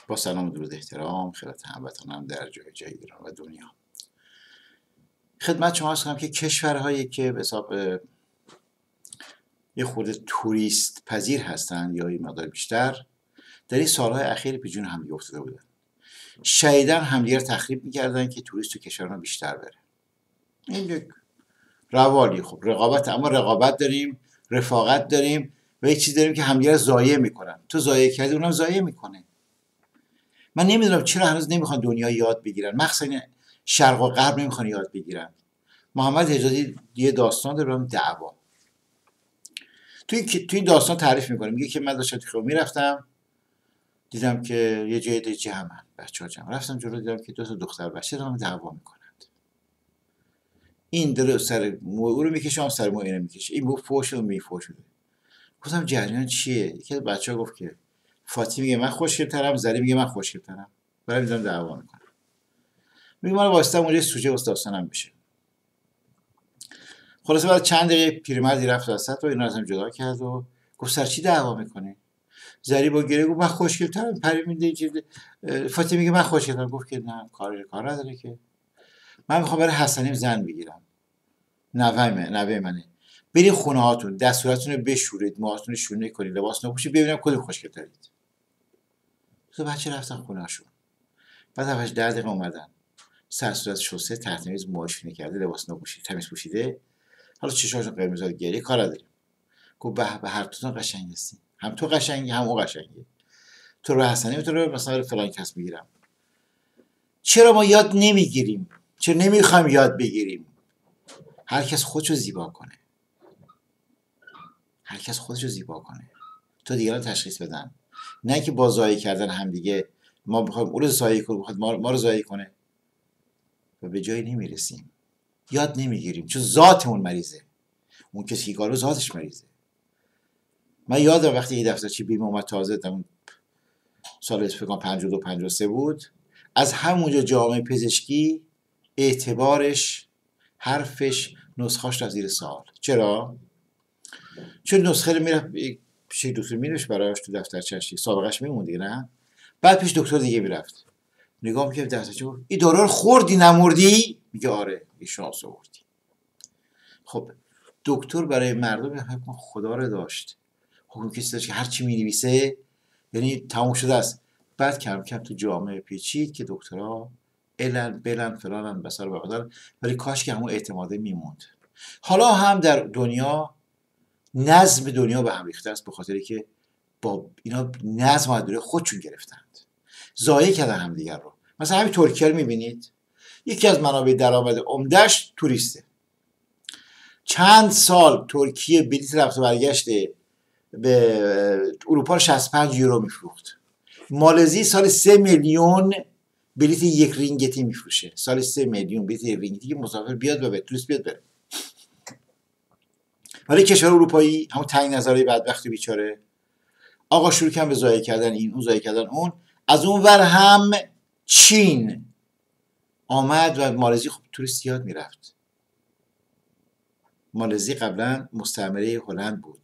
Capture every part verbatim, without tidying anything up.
با سلام و درود احترام خدمت هموطنان در جای جای ایران و دنیا. خدمت شما عرض کنم که کشورهایی که به حساب یه خورده توریست پذیر هستند یا این مقدار بیشتر در این سالهای اخیر به جون هم افتاده بودن. شدیداً همدیگر تخریب می‌کردن که توریست تو کشورها بیشتر بره. این یک روالی. خب رقابت، اما رقابت داریم، رفاقت داریم و یک چیز داریم که همدیگر ضایع میکنن. تو ضایع کردی اونم ضایع میکنه. من نمیدونم چرا هنوز نمیخوان دنیا یاد بگیرن، مخصوصا شرق و غرب نمیخوان یاد بگیرن. محمد حجازی یه داستان داره به دعوا. تو این تو این داستان تعریف میکنه، میگه که من داشتم تو میرفتم دیدم که یه جای دیگه جمعن، بچه‌ها جمع. رفتم جلو دیدم که دو تا دختر بچه دارن دعوا میکنند. این داره سر مو او رو میکشه، اون سر مو اینو میکشه. این گفت فوش و میفوش شده. گفتم جریان چیه؟ یکی از بچه‌ها گفت که فاطی میگه من خوشگل‌ترم، زری میگه من خوشگل‌ترم. برای میذارم دعوا میکنم. میگه من واسطم اونجا سوژه داستانم بشه. خلاصه بعد چند دقیقه پیرمردی رفت وسط و اینا ازم جدا کرد و گفت سر چی دعوا میکنی؟ زری با گریه گفت من خوشگل‌ترم. پری میگه که فاطی میگه من خوشگل‌ترم. گفت که نه کاری کار نداره که. من میخوام برای حسنیم زن بگیرم. نوه من، نوه منه. برید خونه هاتون، دستوراتونو بشورید، موهاتون رو شونه کنید، لباس نپوشید، ببینم کدوم خوشگل‌ترید. تو بچه رفتن خونه هاشون. بعد هفتش ده دقیقه اومدن. سر صورت شسته، تحت میز موهاشونه کرده، لباس نپوشیده، تمیز پوشیده. حالا چشاشون قرمز شده، گریه کار نداریم. گفت به به هر دوتون قشنگ هستی. هم تو قشنگی هم او قشنگی. تو رو حسنی تو رو مثلا فلان کس میگیرم. چرا ما یاد نمیگیریم؟ چرا نمیخوایم یاد بگیریم؟ هر کس خودشو زیبا کنه. هر کس خودشو زیبا کنه. تو دیگران تشخیص بدن. نه که با ضایع کردن هم دیگه ما بخوایم اون رو ضایع کنه، بخواد ما رو ضایع کنه و به جایی نمیرسیم. یاد نمیگیریم چون ذاتمون مریضه. اون کسی که کارو ذاتش مریضه. من یادم وقتی یه دفترچی بیمه اومد تازه، اون سال فکر کنم پنجاه و دو پنجاه و سه بود، از همونجا جامعه پزشکی اعتبارش، حرفش، نسخه‌اش رفت زیر سوال. چرا؟ چون نسخه رو میرفت پیش دکتر می‌نوشت براش تو دفترچه‌اش، سابقه‌اش میموند دیگه، نه؟ بعد پیش دکتر دیگه میرفت. نگاه می‌کرد دفترچه، گفت این دارو رو خوردی نمردی؟ میگه آره، این شانس آوردی. خب دکتر برای مردم حکم خدا رو داشت. حکم کسی داشت که هر چی می‌نویسه یعنی تموم شده است. بعد کم کم تو جامعه پیچید که دکترها علن بلن فلانن بسار بقدر، ولی کاش که همون اعتماده میموند. حالا هم در دنیا نظم دنیا به هم ریخته است، به خاطری که با اینا نظم اداره خودشون گرفتند، ضایع کردن هم دیگر رو. مثلا همین ترکیه رو میبینید، یکی از منابع درآمد عمده‌اش توریسته. چند سال ترکیه بلیط رفت و برگشت به اروپا شصت و پنج یورو میفروخت. مالزی سال سه میلیون بلیط یک رینگتی میفروشه. سال سه میلیون بلیط یک رینگتی که مسافر بیاد و به توریست بیاد بره. ولی کشور اروپایی همون تنگ نظری بدبخت بیچاره آقا شروع کردن به ضایع کردن این، اون ضایع کردن اون. از اون ور هم چین آمد و مالزی خب توریست یاد میرفت. مالزی قبلا مستعمره هلند بود.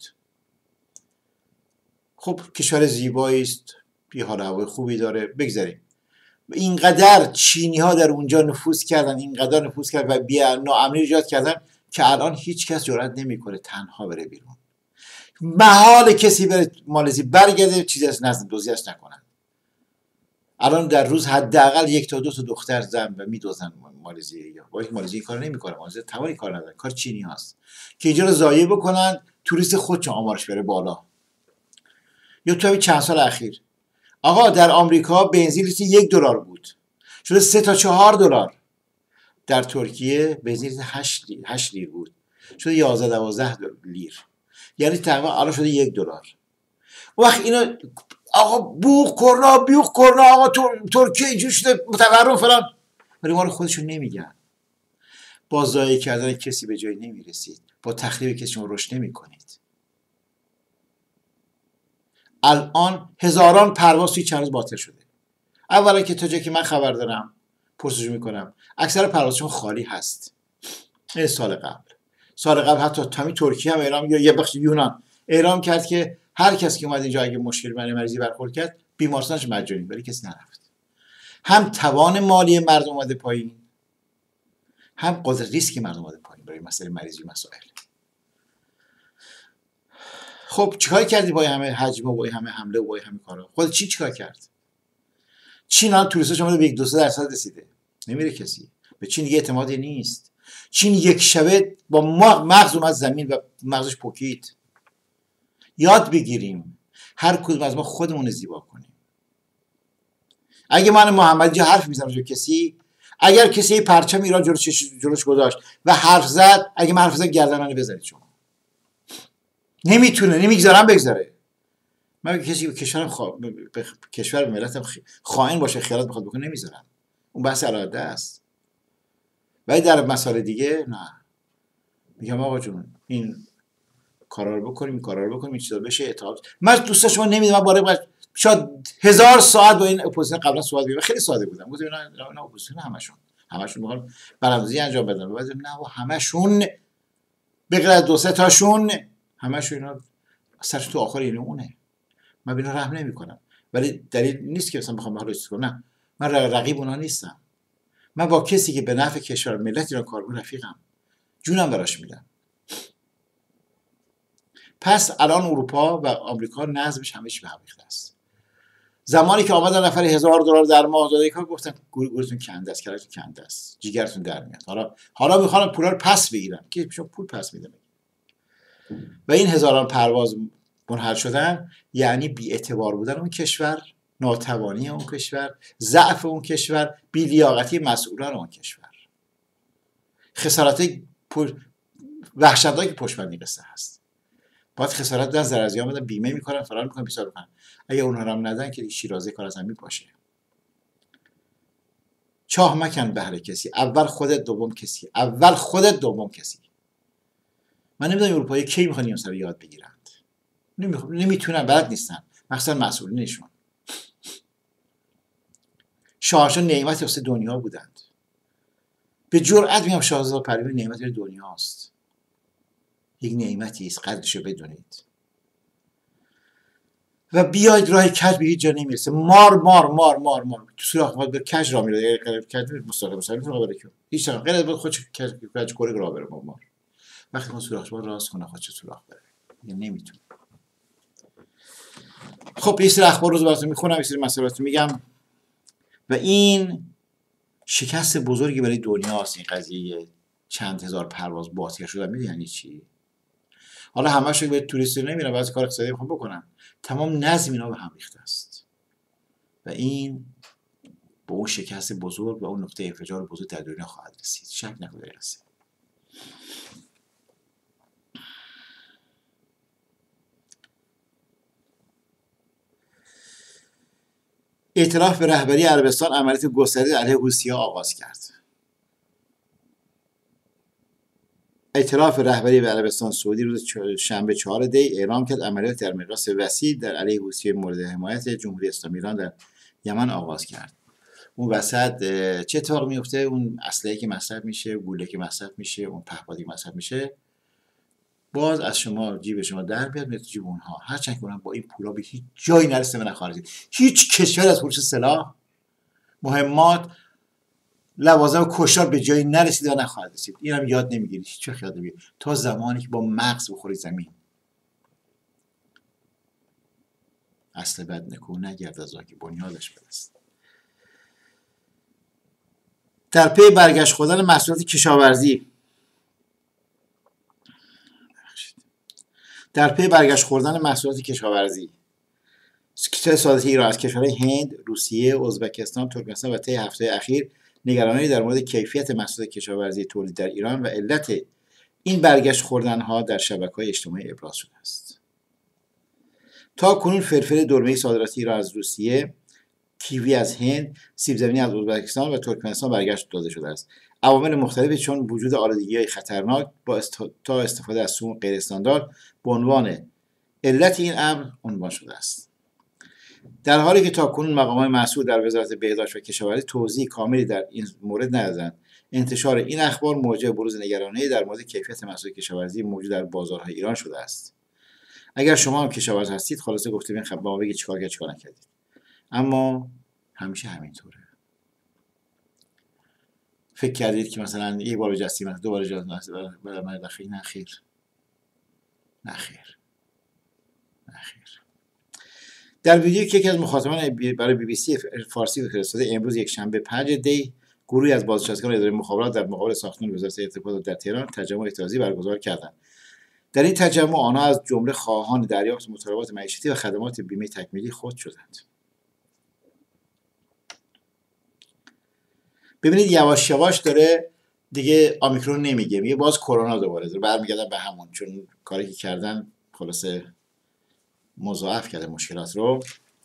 خب کشور زیبایی است، یه حال هوای خوبی داره، بگذاریم. اینقدر چینی ها در اونجا نفوذ کردن، اینقدر نفوذ کردن و بیا ناامنی ایجاد کردن که الان هیچ کس جرئت نمیکنه تنها بره بیرون. محال کسی بره مالزی برگرده چیزی از نزد دزدیش نکنن. الان در روز حداقل یک تا دو تا دختر زن و میدوزن مالزی. یا با یک مالزی کار نمیکنه، مالزی توانی کار نداره، کار چینی هاست که اینجا رو ضایع بکنن، توریست خودشون آمارش بره بالا. یا تو همین چند سال اخیر آقا در آمریکا بنزین لیتر یک دلار بود شده سه تا چهار دلار. در ترکیه بنزین لیتر هشت لیر بود شده یازده دوازده لیر، یعنی تقریبا الان شده یک دلار. وقت اینا آقا بوق کرنا بیوق کرنا آقا ترکیه اینجوری شده متورم فلان، ولی ما رو خودشون نمیگن. با ضایع کردن کسی به جایی نمیرسید، با تخریب کسی شما رشد نمیکنید. الان هزاران پرواز توی چند روز باطل شده. اولا که تا جایی که من خبر دارم پرسجو میکنم اکثر پروازشون خالی هست. این سال قبل سال قبل حتی تامی ترکیه هم اعلام یا یه بخش یونان اعلام کرد که هر کس که اومد اینجا اگه مشکل برای مریضی برخورد کرد بیمارستانش مجانی، ولی کسی نرفت. هم توان مالی مردم اومده پایین، هم قدرت ریسک مردم اومده پایین برای مسئله مریضی مسائل. خب چیکار کردی با همه حجم و با همه حمله و با همه کارا؟ خود چی چیکار کرد؟ چین الان توریستاش اومده به یک دو سه درصد رسیده، نمیره کسی به چین دیگه اعتمادی نیست. چین یک شبه با مغز اومد زمین و مغزش پکید. یاد بگیریم هر کدوم از ما خودمون زیبا کنیم. اگه من محمدی جا حرف میزنم جو کسی، اگر کسی پرچم ایران جلوش جلوش گذاشت و حرف زد، اگه من حرف زدم گردن منو بزنید شما. نمیتونه، نمیگذارم بگذاره. من کسی کشورم خوا... به کشور ملتم خائن باشه خیانت بخواد بکنه نمیذارم. اون بحث اراده است. ولی در مسائل دیگه نه. میگم آقا جون این کارا رو بکنیم، این کارا رو بکنیم، این چیزا بشه اطاعت. من دوستا شما نمیدونم، من باره شاید هزار ساعت با این اپوزیسیون قبلا صحبت کردم، خیلی ساده بودم. گفتم نه نه اپوزیسیون همشون همشون میخوان براندازی انجام بدن. بعد نه و همشون به غیر از دو سه تاشون همشون اینا سرش تو آخر اینه اونه. من به اینا رحم نمیکنم، ولی دلیل نیست که مثلا بخوام به حال چیز کنم. نه، من رقیب اونها نیستم. من با کسی که به نفع کشور ملت ایران کار کنه رفیقم، جونم براش میدم. پس الان اروپا و آمریکا نظمش همه چی به هم ریخته است. زمانی که آمدن نفر هزار دلار در ماه داده کار، گفتن گورتون کنده است، کلتون کنده است، جیگرتون در میاد. حالا حالا میخوان پولا رو پس بگیرن. کی شما پول پس میده؟ و این هزاران پرواز منحل شدن یعنی بی‌اعتبار بودن اون کشور، ناتوانی اون کشور، ضعف اون کشور، بی‌لیاقتی مسئولان اون کشور. خسارات وحشتناکی پشت بند این قصه هست. باید خسارت دادن، زرازیان بدن، بیمه میکنن، فلان میکنن، بیسار میکنن. اگه اونها رو هم ندن که شیرازه کار از هم میپاشه. چاه مکن بهر کسی، اول خودت دوم کسی، اول خودت دوم کسی. من نمیدونم اروپایی کی میخوان این سر یاد بگیرند. نمیتونن، بلد نیستن، مخصوصا مسئولینشون. شاهشان نعمت واسه دنیا بودند. به جرئت میگم شاهزاده پروین نعمت دنیاست. یک نعمتی است، قدرشو بدونید. و بیاید راه کج به هیچ جا نمیرسه. مار مار مار مار مار تو سوراخ ما به کج راه میره. کج مستقیم مستقیم تو راه بره که هیچ غیر از خودش کج کج کره راه بره با مار. وقتی اون سوراخ ما راست کنه خودش سوراخ بره. یعنی نمیتونه. خب یه سری اخبار روز براتون میخونم، یه سری مسائلات میگم و این شکست بزرگی برای دنیاست. این قضیه چند هزار پرواز باطل شده میدونی یعنی چی؟ حالا همه‌شون به توریستی نمیرن، بعضی کار اقتصادی میخوان بکنن. تمام نظم اینا به هم ریخته است و این با اون شکست بزرگ و اون نقطه انفجار بزرگ در دنیا خواهد رسید. شک نکنید رسید. ائتلاف به رهبری عربستان عملیات گسترده علیه حوثی‌ها آغاز کرد. ائتلاف رهبری به عربستان سعودی روز شنبه چهار دی اعلام کرد عملیات در مقیاس وسیع در علیه حوثی‌های مورد حمایت جمهوری اسلامی ایران در یمن آغاز کرد. اون وسط چه اتفاق میفته؟ اون اسلحه‌ای که مصرف میشه، گوله که مصرف میشه، اون پهپادی که مصرف میشه، باز از شما جیب شما در بیاد میاد جیب اونها. هرچند که اونها با این پولا به هیچ جایی نرسه و نخواهد رسید. هیچ کشور از فروش سلاح، مهمات، لوازم کشار به جایی نرسیده و نخواهد رسید. اینم یاد نمیگیرید، هیچ وقت یاد نمیگیرید تا زمانی که با مغز بخوری زمین. اصل بد نکو نگرد از آنکه بنیادش بد است. در پی برگشت خوردن محصولات کشاورزی در پی برگشت خوردن محصولات کشاورزی سکرتر صادراتی ایران از کشورهای هند، روسیه، ازبکستان، ترکمنستان و طی هفته اخیر نگرانی در مورد کیفیت محصولات کشاورزی تولید در ایران و علت این برگشت خوردن‌ها در شبکه‌های اجتماعی ابراز شده است. تا کنون فلفل دلمه‌ای صادراتی ایران از روسیه، کیوی از هند، سیب زمینی از ازبکستان و ترکمنستان برگشت داده شده است. عوامل مختلفی چون وجود آلودگی‌های خطرناک با است... تا استفاده از سموم غیر استاندارد به عنوان علت این امر عنوان شده است. در حالی که تاکنون مقامات مسئول در وزارت بهداشت و کشاورزی توضیح کاملی در این مورد ندادند، انتشار این اخبار موجب بروز نگرانی در مورد کیفیت محصولات کشاورزی موجود در بازارهای ایران شده است. اگر شما هم کشاورز هستید، خلاصه گفته ببین خب ما بگید چیکار کردید چیکار نکردید. اما همیشه همینطوره. فکر کردید که مثلا یک بار بجستیم دو بار اجازه برای دخیل؟ نه خیر، نه خیر، نه خیر. در ویدیویی که یکی از مخاطبان برای بی بی سی فارسی فرستاده امروز یک شنبه پنج دی، گروهی از بازنشستگان اداره مخابرات در مقابل ساختمان وزارت ارتباطات در تهران تجمع اعتراضی برگزار کردند. در این تجمع آنها از جمله خواهان دریافت مطالبات معیشتی و خدمات بیمه تکمیلی خود شدند. ببینید یواش یواش داره دیگه اومیکرون نمیگه، میگه باز کرونا دوباره داره برمیگردن به همون، چون کاری که کردن خلاصه مضاعف کرده مشکلات رو.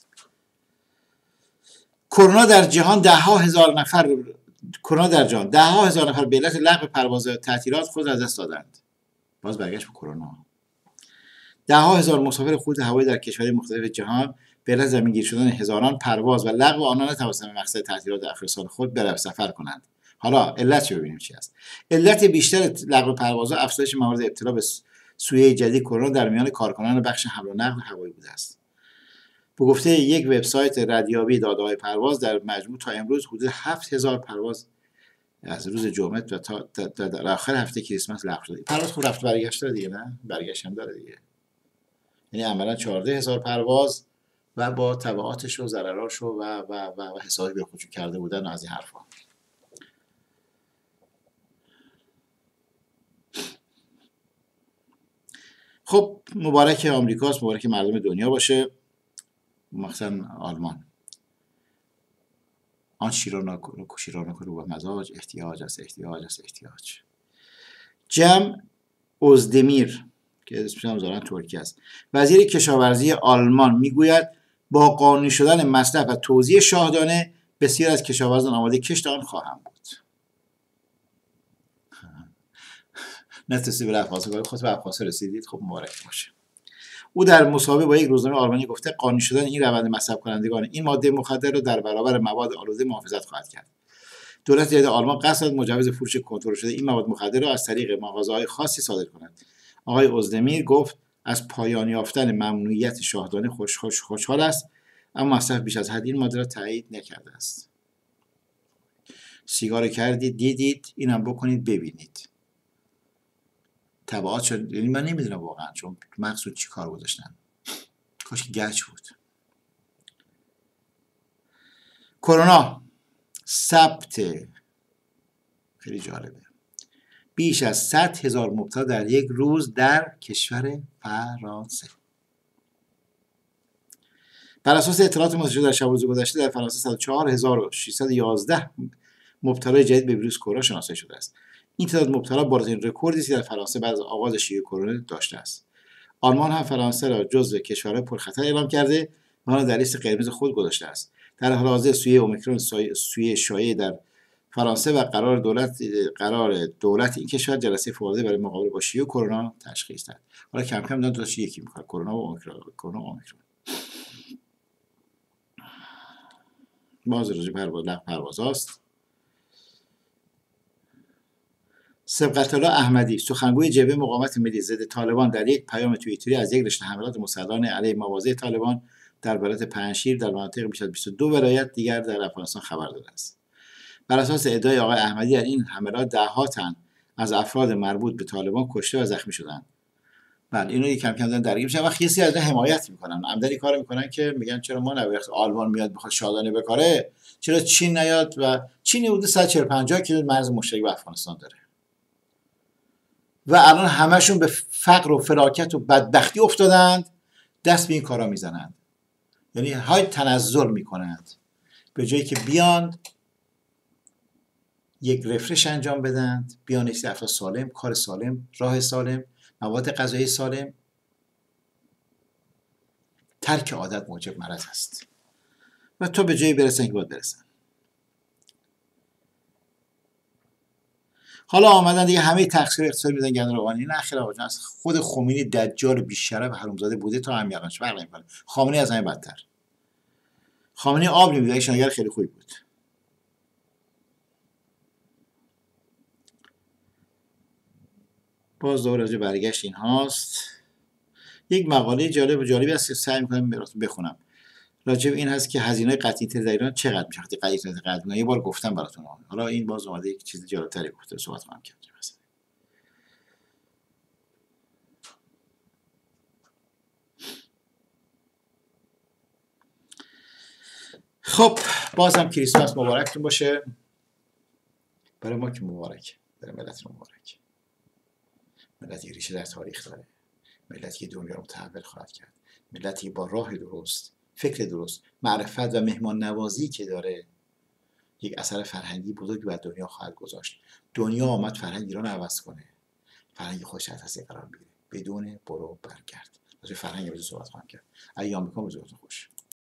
کرونا در جهان ده ها هزار نفر کرونا در جهان ده ها هزار نفر به علت لغو پرواز تعطیلات خود را از دست دادند. باز برگشت به کرونا. ده ها هزار مسافر خود هوایی در کشورهای مختلف جهان به علت زمینگیر شدن هزاران پرواز و لغو آنها نتوانستند به مقصد تعطیلات آخر سال خود برای سفر کنند. حالا علت چه ببینیم چی است. علت بیشتر لغو پروازها افزایش موارد ابتلا به سویه جدید کرونا در میان کارکنان بخش حمل و نقل هوایی بوده است. به گفته یک وبسایت ردیابی داده‌های پرواز، در مجموع تا امروز حدود هفت هزار پرواز از روز جمعه و تا در آخر هفته کریسمس لغو شده. پرواز خود رفت برگشت داره دیگه، نه برگشت هم داره دیگه. یعنی عملاً چهارده هزار پرواز و با تبعاتش و ضرراش و و و و حسابی به خودشون کرده بودن و از این حرفا. خب مبارک آمریکاست، مبارک مردم دنیا باشه، مثلا آلمان. آن شیران شیران رو به مزاج احتیاج است، احتیاج است، احتیاج. جم اوزدمیر که اسمش هم ظاهراً ترکی است، وزیر کشاورزی آلمان میگوید با قانونی شدن مصرف و توزیع شاهدانه بسیار از کشاورزان آماده کشت آن خواهند بود. نتونستی به افغانستان کنید، خود به افغانستان رسیدید، خب مبارک باشه. او در مصاحبه با یک روزنامه آلمانی گفته قانونی شدن این روند مصرف کنندگان این ماده مخدر را در برابر مواد آلوده محافظت خواهد کرد. دولت جدید آلمان قصد دارد مجوز فروش کنترل شده این مواد مخدر را از طریق مغازه‌های خاصی صادر کند. آقای اوزدمیر گفت از پایان یافتن ممنوعیت شاهدانه خوش خوش خوشحال است، اما مصرف بیش از حد این ماده را تایید نکرده است. سیگار کردید، دیدید، اینم بکنید ببینید. تبعات شد، یعنی من نمیدونم واقعا چون مقصود چی کار گذاشتن. کاش گچ بود. کرونا ثبت خیلی جالبه بیش از صد هزار مبتلا در یک روز در کشور فرانسه. بر اساس اطلاعات منتشر در شب روز گذشته در فرانسه صد و چهار هزار و ششصد و یازده مبتلای جدید به ویروس کرونا شناسایی شده است. این تعداد مبتلا بالاترین رکوردی است که در فرانسه بعد از آغاز شیوع کرونا داشته است. آلمان هم فرانسه را جزو کشورهای پرخطر اعلام کرده و آن را در لیست قرمز خود گذاشته است. در حال حاضر سویه اومیکرون سویه شایع در فرانسه و قرار دولت قرار دولت این کشور جلسه فوق‌العاده برای مقابله با شیوع کرونا تشخیص داد. حالا کم کم دارن دوتاش یکی میکنن، کرونا و اومیکرون. کرونا و اومیکرون. باز راجع به پرواز پروازاست. سبقت الله احمدی سخنگوی جبهه مقاومت ملی ضد طالبان در یک پیام توییتری از یک رشته حملات مسلحانه علیه مواضع طالبان در ولایت پنجشیر در مناطق بیش از بیست و دو ولایت دیگر در افغانستان خبر داده است. بر اساس ادعای آقای احمدی در این حملات ده ها تن از افراد مربوط به طالبان کشته و زخمی شدند. بله اینو کم کم دارن درگیر میشن و خیلی از حمایت میکنن. عمدنی کارو میکنن که میگن چرا ما نوقت آلمان میاد بخواد شادانه بکاره، چرا چین نیاد و چین حدود صد و چهل پنجاه کیلومتر مرز مشترک با افغانستان داره. و الان همشون به فقر و فلاکت و بدبختی افتادند، دست به این کارا میزنند. یعنی های تنزل میکنند به جایی که بیان یک رفرش انجام بدند، بیان یک افراد سالم، کار سالم، راه سالم، مواد غذایی سالم. ترک عادت موجب مرض است و تو به جایی برسن که باید برسن. حالا آمدن دیگه همه تقصیر اقتصادی میدن گندم روانی. نه خیر آقا جان، خود خمینی دجال بیشرف حرومزاده بوده تا هم یقینش فرق نمیکنه. خامنه‌ای از همه بدتر. خامنه‌ای آب نمیده، شناگر خیلی خوبی بود. باز دوباره راجع برگشت این هاست. یک مقاله جالب و جالبی است که سعی می‌کنم براتون بخونم. راجب این هست که هزینه قطعی اینترنت در ایران چقدر میشه. وقتی قطعی اینترنت قدیمی یه بار گفتم براتون، حالا این باز اومده یک چیز جالب‌تری گفته صحبت خواهم کرد. خب بازم کریسمس مبارکتون باشه. برای ما که مبارک، برای ملت مبارک. ملتی ریشه در تاریخ داره، ملتی که دنیا رو متحول خواهد کرد، ملتی با راه درست، فکر درست، معرفت و مهمان نوازی که داره یک اثر فرهنگی بزرگی بر دنیا خواهد گذاشت. دنیا آمد فرهنگ ایران عوض کنه، فرهنگ خودش تحت تاثیر قرار میگیره بدون برو برگرد. راجع فرهنگ امروز صحبت خواهم کرد. ایام بکن، روزتون خوش.